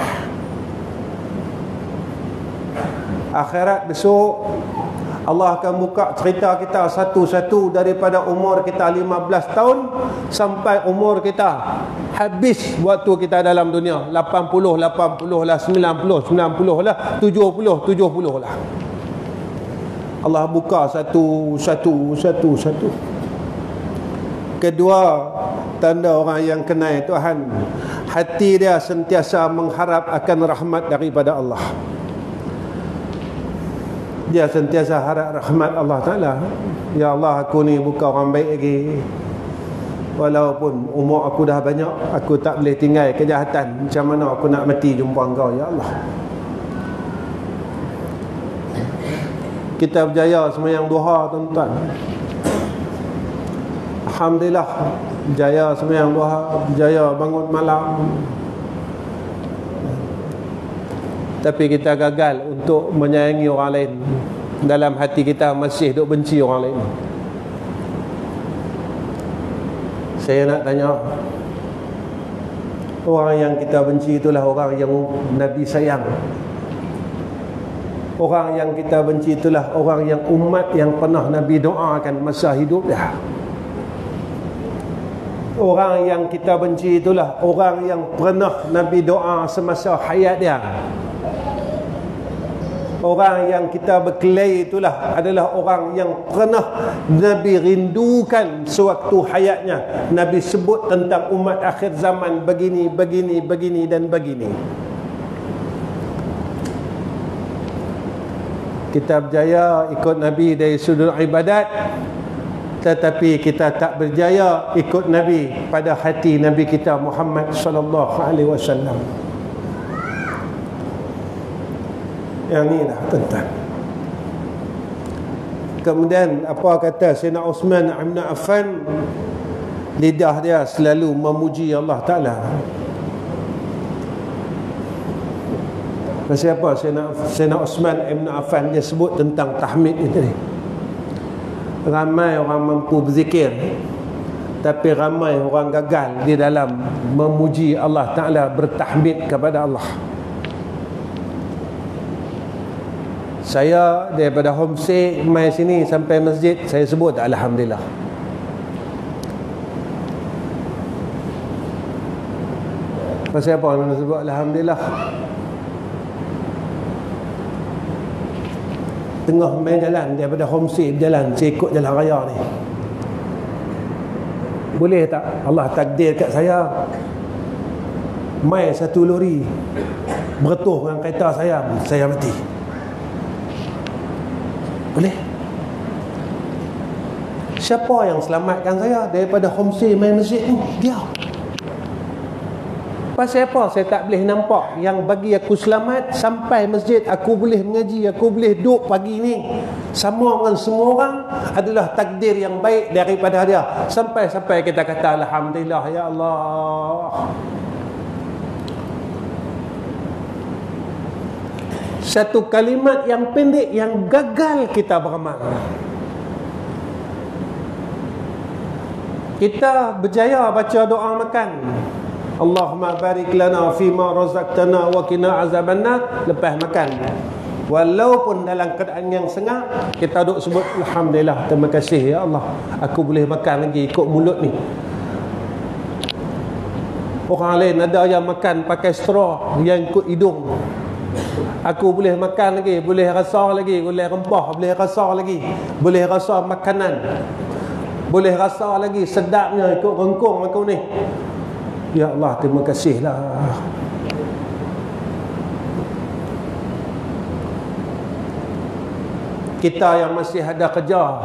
Speaker 3: Akhirat besok Allah akan buka cerita kita satu-satu daripada umur kita 15 tahun sampai umur kita habis waktu kita dalam dunia 80 lah, 90 lah, 70 lah. Allah buka satu. Kedua, tanda orang yang kenal Tuhan, hati dia sentiasa mengharap akan rahmat daripada Allah. Dia sentiasa harap rahmat Allah Ta'ala. Ya Allah, aku ni bukan orang baik lagi. Walaupun umur aku dah banyak, aku tak boleh tinggal kejahatan. Macam mana aku nak mati jumpa engkau, Ya Allah. Kita berjaya sembahyang duha, tuan-tuan. Alhamdulillah, berjaya sembahyang duha, berjaya bangun malam. Tapi kita gagal untuk menyayangi orang lain. Dalam hati kita masih duk benci orang lain. Saya nak tanya, orang yang kita benci itulah orang yang Nabi sayang. Orang yang kita benci itulah orang yang umat yang pernah Nabi doakan masa hidup dia. Orang yang kita benci itulah orang yang pernah Nabi doa semasa hayat dia. Orang yang kita berkelahi itulah adalah orang yang pernah Nabi rindukan sewaktu hayatnya. Nabi sebut tentang umat akhir zaman begini dan begini. Kita berjaya ikut Nabi dari sudut ibadat, tetapi kita tak berjaya ikut Nabi pada hati Nabi kita Muhammad sallallahu alaihi wasallam. Yang ni dah, tuan-tuan. Kemudian apa kata Sayyidina Uthman bin Affan, lidah dia selalu memuji Allah Ta'ala. Pasal apa Sayyidina Uthman bin Affan dia sebut tentang tahmid itu ni? Ramai orang mampu berzikir, tapi ramai orang gagal di dalam memuji Allah Ta'ala, bertahmid kepada Allah. Saya daripada homestay mai sini sampai masjid, saya sebut Alhamdulillah. Pasal apa nak sebut Alhamdulillah? Tengah main jalan daripada homestay berjalan, saya ikut jalan raya ni. Boleh tak Allah takdir kat saya mai satu lori bertuh dengan kereta saya mati? Boleh? Siapa yang selamatkan saya daripada homestay main masjid ni? Dia. Pasal apa saya tak boleh nampak yang bagi aku selamat sampai masjid, aku boleh mengaji, aku boleh duduk pagi ni sama dengan semua orang, adalah takdir yang baik daripada dia. Sampai kita kata Alhamdulillah, Ya Allah. Satu kalimat yang pendek yang gagal kita beramal. Kita berjaya baca doa makan, Allahumma barik lana fima razaqtana wa qina azabannar, lepas makan Walaupun dalam keadaan yang sengak, kita duk sebut alhamdulillah, terima kasih ya Allah, aku boleh makan lagi ikut mulut ni. Orang lain ada yang makan pakai straw yang ikut hidung, aku boleh makan lagi, boleh rasa lagi, boleh rempah, boleh rasa lagi, boleh rasa makanan, boleh rasa lagi sedapnya ikut rengkung aku ni. Ya Allah, terima kasihlah. Kita yang masih ada kerja,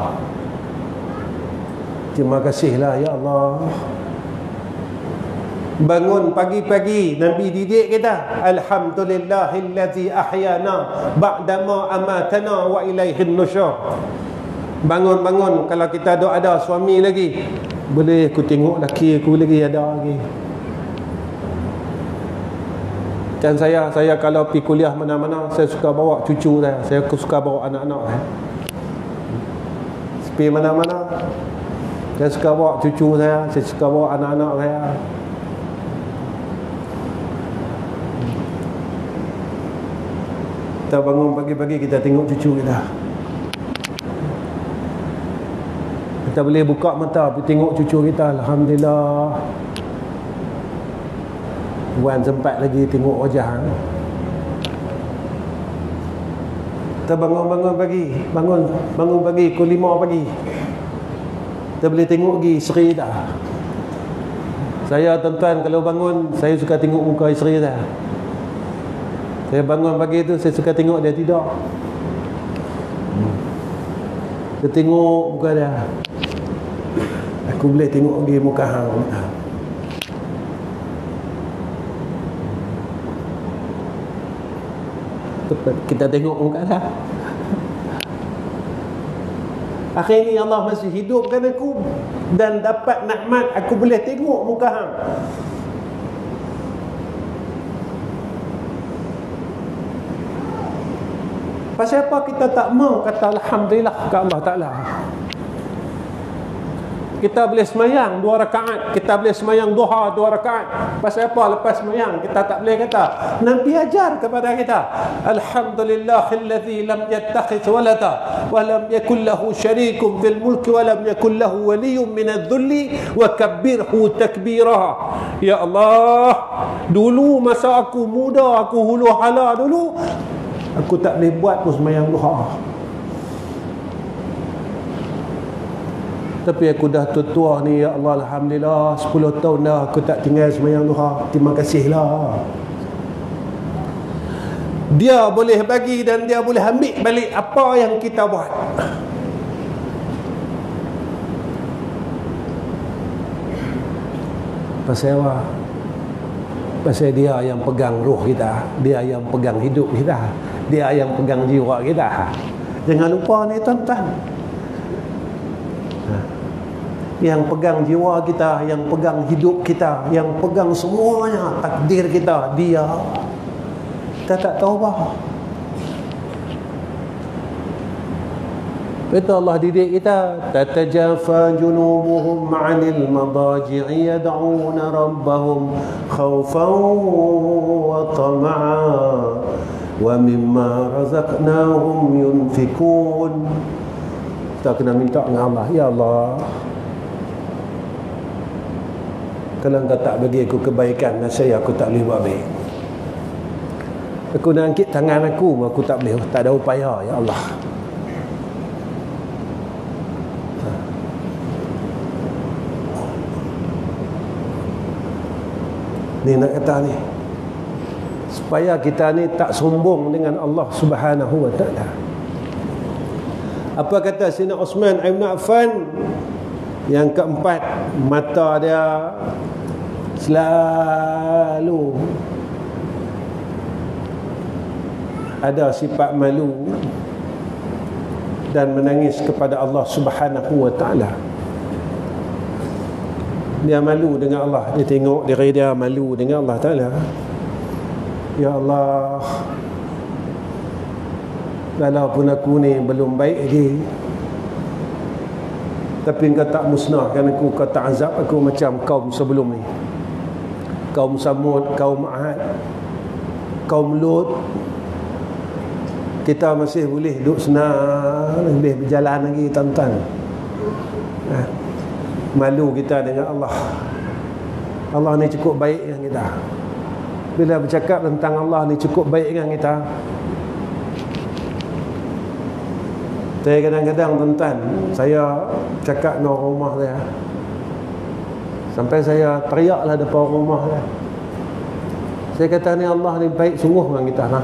Speaker 3: terima kasihlah ya Allah. Bangun pagi-pagi, Nabi didik kita, alhamdulillahillazi ahyana ba'dama amatana wa ilaihin nusyur. Bangun-bangun, kalau kita ada suami lagi, boleh aku tengok laki aku lagi ada lagi. Dan saya kalau pergi kuliah mana-mana, saya suka bawa cucu saya suka bawa anak-anak saya. Pergi mana-mana, saya suka bawa cucu saya suka bawa anak-anak saya. Kita bangun pagi-pagi, kita tengok cucu kita. Kita boleh buka mata pergi tengok cucu kita, alhamdulillah. Wan sempat lagi tengok wajah. Kita bangun pagi, bangun pagi pukul 5 pagi. Kita boleh tengok lagi isteri dah. Saya tuan-tuan kalau bangun, saya suka tengok muka isteri saya. Saya bangun pagi tu, saya suka tengok dia tidur. Saya tengok muka dia. Aku boleh tengok dia muka hang. Kita tengok muka dia. Akhirnya Allah masih hidupkan aku dan dapat nikmat aku boleh tengok muka hang. Pasal apa kita tak mau kata alhamdulillah ke Allah Ta'ala? Kita boleh semayang 2 rakaat, kita boleh semayang duha 2 rakaat. Pasal apa lepas semayang kita tak boleh kata? Nabi ajar kepada kita, alhamdulillahilladzi lam yattakhidh walada wa lam yakul lahu syarikun fil mulki wa lam yakul lahu waliyyun minadh-dhulli wa kabbirhu takbira. Ya Allah, dulu masa aku muda, aku hulu hala dulu, aku tak boleh buat pun semayang duha. Tapi aku dah tua ni, ya Allah, alhamdulillah 10 tahun dah aku tak tinggal semayang duha. Terima kasihlah. Dia boleh bagi dan dia boleh ambil balik apa yang kita buat. Pasal apa? Pasal dia yang pegang roh kita, dia yang pegang hidup kita, dia yang pegang jiwa kita. Jangan lupa ni tuan-tuan, yang pegang jiwa kita, yang pegang hidup kita, yang pegang semuanya takdir kita, dia. Kita tak tahu apa. Itu Allah didik kita, tatajafa junubuhum 'anil madaji'i yad'una rabbahum khawfan wa tama'a wa mimma razaqnahum yunfikun. Kita kena minta dengan Allah, ya Allah, kalau Engkau tak bagi aku kebaikan, saya aku tak boleh buat baik. Aku nak angkat tangan aku tak boleh, tak ada upaya, ya Allah. Ni nak kata ni, supaya kita ni tak sombong dengan Allah Subhanahu wa ta'ala. Apa kata Sayyidina Uthman Ibn Affan? Yang keempat, mata dia selalu ada sifat malu dan menangis kepada Allah Subhanahu wa ta'ala. Dia malu dengan Allah, dia tengok diri dia malu dengan Allah Ta'ala. Ya Allah, walaupun aku ni belum baik lagi, tapi Engkau tak musnahkan aku, Kau tak azab aku macam kaum sebelum ni, kaum Samud, kaum Ad, kaum Lut, kita masih boleh duduk senang, boleh berjalan lagi tuan-tuan. Malu kita dengan Allah. Allah ni cukup baik dengan kita. Bila bercakap tentang Allah ni cukup baik dengan kita, saya kadang-kadang tuan-tuan, saya cakap dengan rumah saya, sampai saya teriaklah depan rumah saya. Saya kata ni Allah ni baik sungguh dengan kita nah.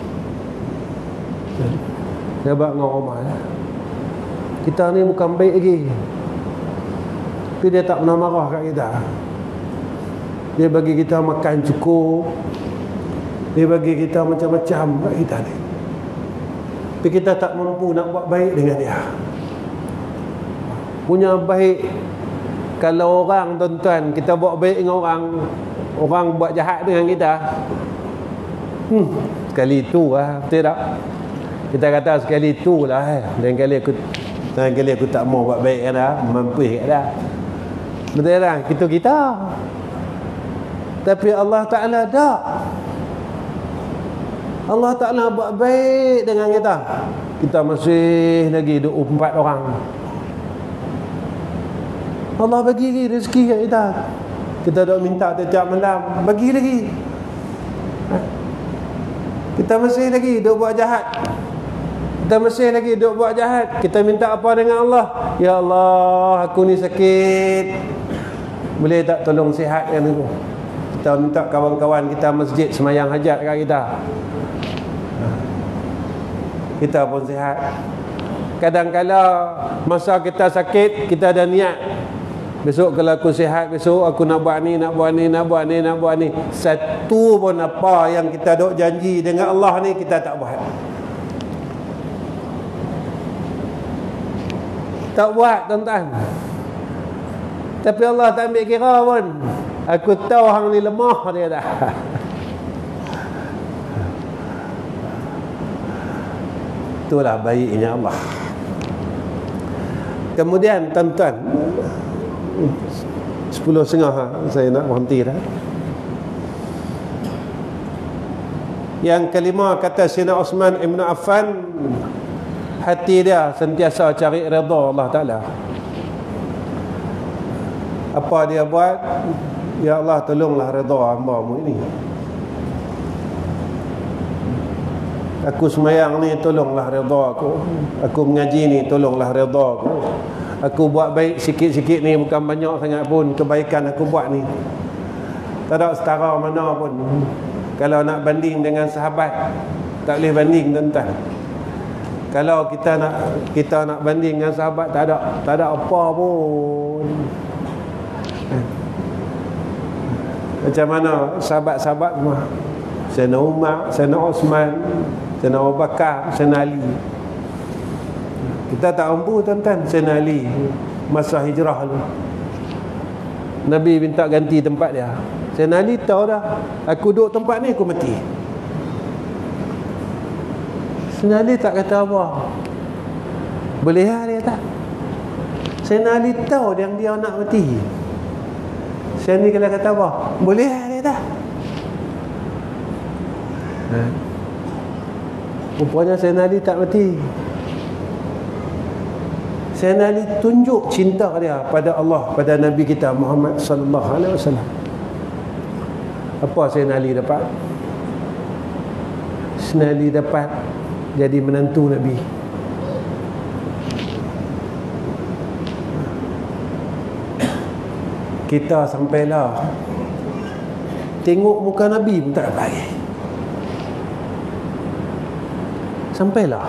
Speaker 3: Saya buat dengan rumah saya. Kita ni bukan baik lagi, tapi dia tak pernah marah kat kita. Dia bagi kita makan cukup, dia bagi kita macam-macam kat kita ni. Tapi kita tak mampu nak buat baik dengan dia. Punya baik, kalau orang tuan-tuan, kita buat baik dengan orang, orang buat jahat dengan kita, sekali itu lah, betul tak? Kita kata sekali itu lah, lain kali aku tak mau buat baik kan dah, mampu kat dah, betul tak? Kita tapi Allah Ta'ala tak. Allah Ta'ala buat baik dengan kita. Kita masih lagi 24 orang. Allah bagi lagi rezeki kat kita. Kita duk minta setiap malam, bagi lagi. Kita masih lagi duk buat jahat. Kita masih lagi duk buat jahat. Kita minta apa dengan Allah? Ya Allah, aku ni sakit, boleh tak tolong sihatkan aku? Kita minta kawan-kawan kita masjid semayang hajat kat kita. Kita pun sihat. Kadang-kala masa kita sakit, kita ada niat, besok kalau aku sihat, besok aku nak buat ni, nak buat ni, nak buat ni, nak buat ni. Satu pun apa yang kita dok janji dengan Allah ni, kita tak buat. Tak buat tuan-tuan. Tapi Allah tak ambil kira pun. Aku tahu hang ni lemah dia dah. Itulah baiknya Allah. Kemudian tuan-tuan, 10.30 saya nak berhenti dah. Yang kelima, kata Sayyidina Uthman Ibn Affan, hati dia sentiasa cari redha Allah Ta'ala. Apa dia buat? Ya Allah, tolonglah redha hamba-Mu ini. Aku semayang ni, tolonglah redha aku. Aku mengaji ni, tolonglah redha aku. Aku buat baik sikit-sikit ni, bukan banyak sangat pun kebaikan aku buat ni. Tak ada setara mana pun. Kalau nak banding dengan sahabat, tak boleh banding tuan-tuan. Kalau kita nak banding dengan sahabat, tak ada apa pun. Macam mana sahabat-sahabat semua, Sayyidina Umar, Sayyidina Osman, Sayyidina Abu Bakar, Sayyidina Ali. Kita tak mampu tuan-tuan. Sayyidina Ali masa hijrah tu, Nabi minta ganti tempat dia. Sayyidina Ali tahu dah, aku duduk tempat ni aku mati. Sayyidina Ali tak kata apa. Boleh lah dia tak. Sayyidina Ali tahu yang dia nak mati. Sayyidina Ali kalau kata apa, boleh lah dia tak. Rupanya Sayyidina Ali tak mati. Sayyidina Ali tunjuk cinta dia pada Allah, pada Nabi kita Muhammad sallallahu alaihi wasallam. Apa Sayyidina Ali dapat? Sayyidina Ali dapat jadi menantu Nabi. Kita sampailah tengok muka Nabi pun tak dapat lagi. Sampailah.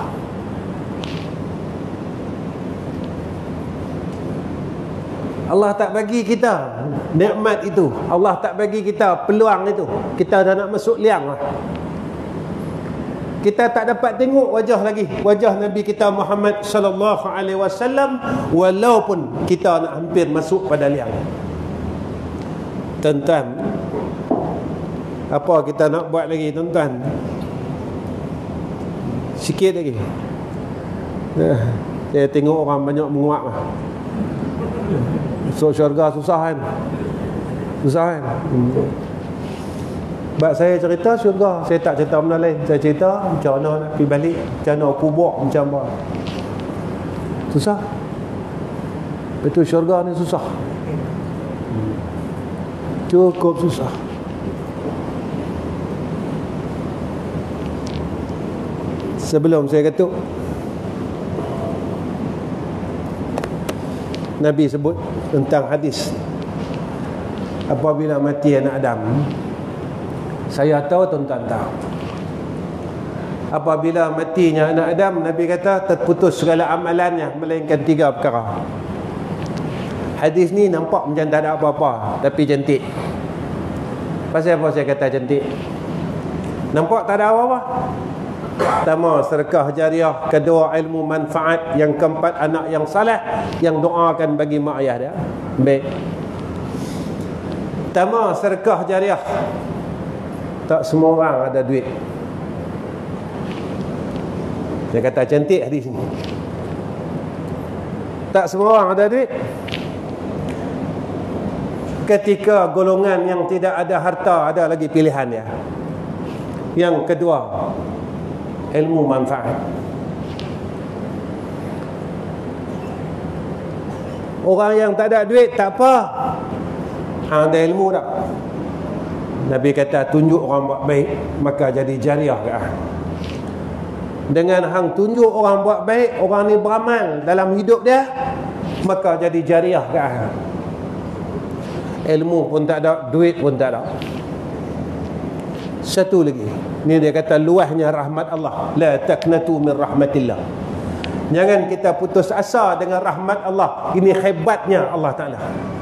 Speaker 3: Allah tak bagi kita nikmat itu, Allah tak bagi kita peluang itu, kita dah nak masuk liang lah. Kita tak dapat tengok wajah lagi, wajah Nabi kita Muhammad sallallahu alaihi wasallam, walaupun kita nak hampir masuk pada liang. Tuan-tuan, apa kita nak buat lagi tuan-tuan? Sikit lagi. Saya tengok orang banyak menguap lah. Masuk syurga susah kan? Susah kan? Sebab saya cerita syurga, saya tak cerita benda lain. Saya cerita macam mana nak pergi balik, macam mana kubur, macam apa. Susah. Betul, syurga ni susah. Cukup susah. Sebelum saya ketuk, Nabi sebut tentang hadis apabila mati anak Adam. Saya tahu, tuan-tuan tahu. Apabila matinya anak Adam, Nabi kata terputus segala amalannya melainkan 3 perkara. Hadis ni nampak macam tak ada apa-apa, tapi cantik. Pasal apa saya kata cantik? Nampak tak ada apa-apa. Pertama, sedekah jariah. Kedua, ilmu manfaat. Yang keempat, anak yang saleh yang doakan bagi mak ayah dia. Baik. Pertama, sedekah jariah. Tak semua orang ada duit. Saya kata cantik hadis ni. Tak semua orang ada duit. Ketika golongan yang tidak ada harta, ada lagi pilihan dia. Yang kedua, ilmu manfaat. Orang yang tak ada duit tak apa, ada ilmu tak. Nabi kata tunjuk orang buat baik, maka jadi jariah ke hang. Dengan hang tunjuk orang buat baik, orang ni beramal dalam hidup dia, maka jadi jariah ke hang. Ilmu pun tak ada, duit pun tak ada. Satu lagi, ni dia kata luahnya rahmat Allah. La taqnatu min rahmatillah. Jangan kita putus asa dengan rahmat Allah. Ini hebatnya Allah Ta'ala.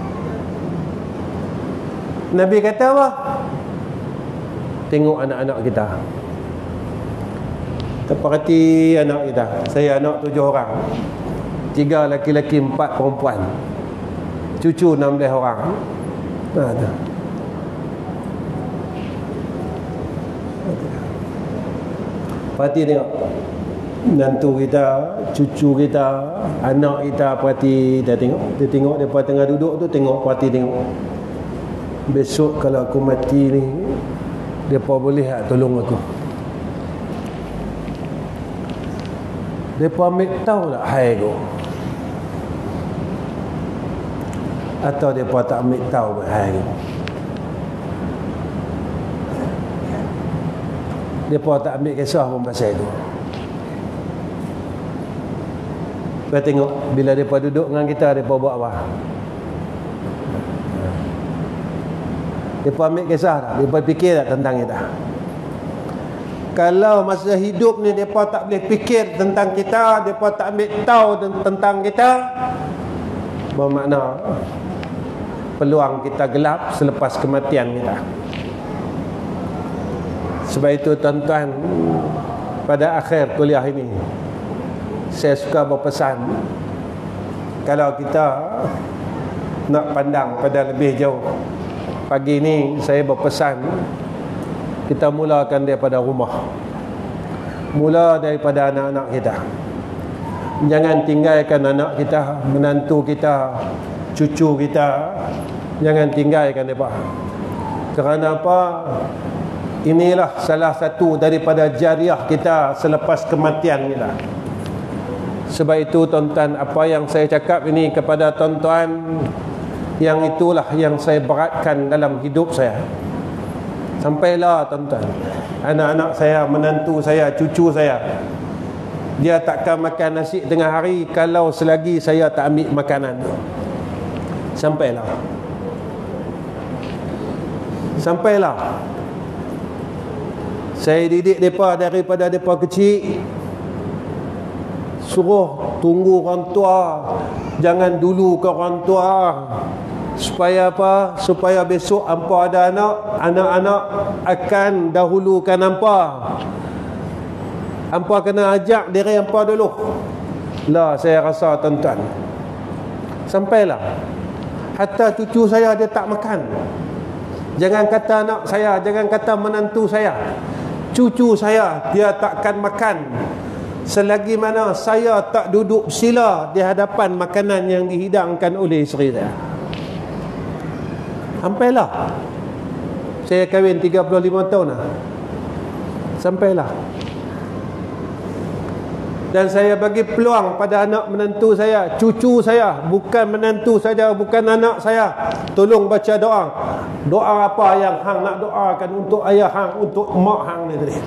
Speaker 3: Nabi kata apa? Tengok anak-anak kita. Terperhati anak kita. Saya anak 7 orang. 3 laki-laki, 4 perempuan. Cucu 16 orang. Ada. Perhati tengok. Menantu kita, cucu kita, anak kita, perhati. Dia tengok. Dia tengok dia tengah duduk tu, tengok, perhati tengok. Besok kalau aku mati ni, mereka boleh tak tolong aku? Mereka ambil tahu tak hai aku? Atau mereka tak ambil tahu hai aku? Mereka tak ambil kisah pun pasal itu. Kita tengok bila mereka duduk dengan kita, mereka buat apa? Mereka ambil kisah tak? Mereka fikir tak tentang kita? Kalau masa hidup ni mereka tak boleh fikir tentang kita, mereka tak ambil tahu tentang kita, bermakna peluang kita gelap selepas kematian kita. Sebab itu tuan-tuan, pada akhir kuliah ini saya suka berpesan, kalau kita nak pandang pada lebih jauh, pagi ini saya berpesan kita mulakan daripada rumah, mula daripada anak-anak kita. Jangan tinggalkan anak kita, menantu kita, cucu kita, jangan tinggalkan mereka. Kerana apa? Inilah salah satu daripada jariah kita selepas kematian kita. Sebab itu tuan-tuan, apa yang saya cakap ini kepada tuan-tuan, yang itulah yang saya beratkan dalam hidup saya. Sampailah tuan-tuan, anak-anak saya, menantu saya, cucu saya, dia takkan makan nasi tengah hari kalau selagi saya tak ambil makanan. Sampailah. Sampailah. Saya didik mereka daripada mereka kecil, suruh tunggu orang tua, jangan dulu ke orang tua. Supaya apa? Supaya besok hampa ada anak, anak-anak akan dahulukan hampa. Hampa kena ajak diri hampa dulu. Lah, saya rasa tuan-tuan, sampailah. Hatta cucu saya dia tak makan. Jangan kata anak saya, jangan kata menantu saya, cucu saya dia takkan makan selagi mana saya tak duduk sila di hadapan makanan yang dihidangkan oleh isteri saya. Sampailah. Saya kahwin 35 tahun dah. Sampailah. Dan saya bagi peluang pada anak menantu saya, cucu saya, bukan menantu saja, bukan anak saya. Tolong baca doa. Doa apa yang hang nak doakan untuk ayah hang, untuk mak hang ni tadi.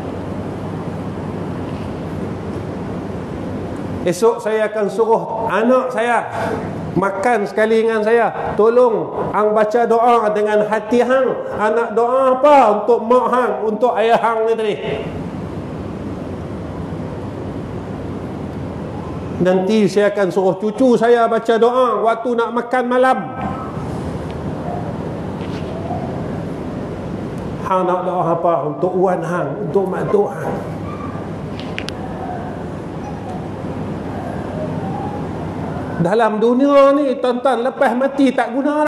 Speaker 3: Esok saya akan suruh anak saya makan sekali dengan saya. Tolong hang baca doa dengan hati hang. Anak doa apa untuk mak hang, untuk ayah hang ni tadi. Nanti saya akan suruh cucu saya baca doa waktu nak makan malam. Hang nak doa apa untuk wan hang, untuk mak tok hang. Dalam dunia ni tuan-tuan, lepas mati tak guna.